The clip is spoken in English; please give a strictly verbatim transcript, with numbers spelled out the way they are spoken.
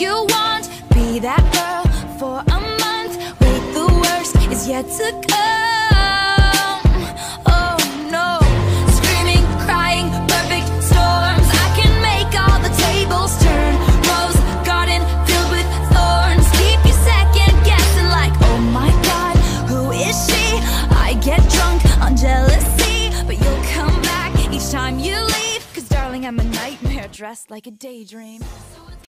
you want. Be that girl for a month. Wait, the worst is yet to come. Oh no, screaming, crying, perfect storms. I can make all the tables turn. Rose garden filled with thorns. Keep you second guessing like, oh my god, who is she? I get drunk on jealousy, but you'll come back each time you leave. Cause darling, I'm a nightmare dressed like a daydream.